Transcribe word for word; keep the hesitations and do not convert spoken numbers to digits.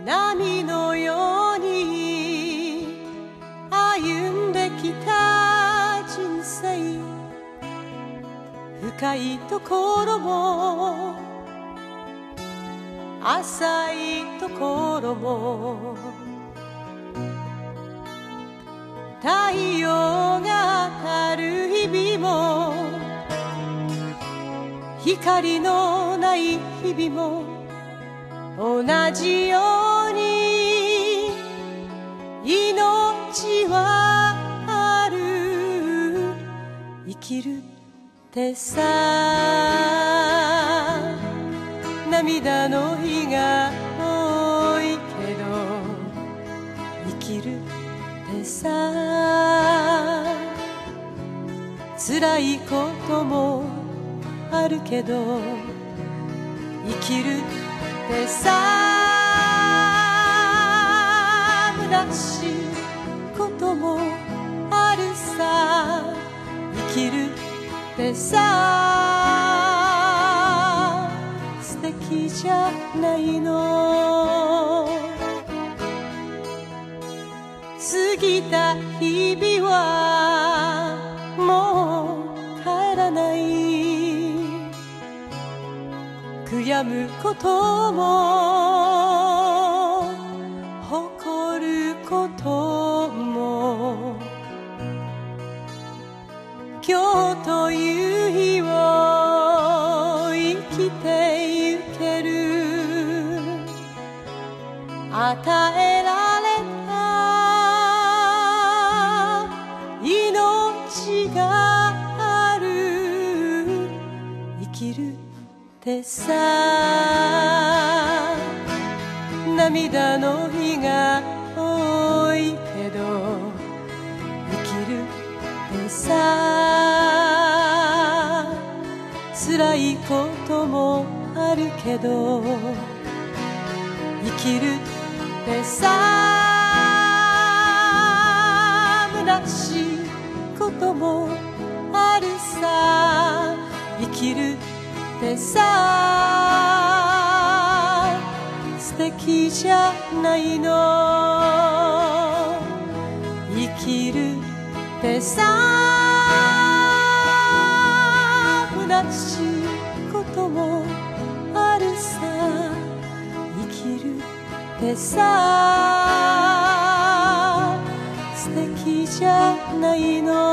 波のように歩んできた人生、深いところも浅いところも、太陽が当たる日々も光のない日々も同じように命はある。生きるってさ、涙の日が多いけど生きるってさ、辛いこともあるけど生きるってさ、虚しいこともあるさ。生きるってさ、素敵じゃないの。過ぎた日々はもう帰らない。悔やむことも誇ることも、今日という日を生きてゆける。与えられた命がある。生きるってさ、涙の日が多いけど生きるってさ、辛いこともあるけど生きるってさ、虚しいこともあるさ。生きるってさ、素敵じゃないの。生きるってさ、虚しいこともあるさ。生きるってさ、素敵じゃないの。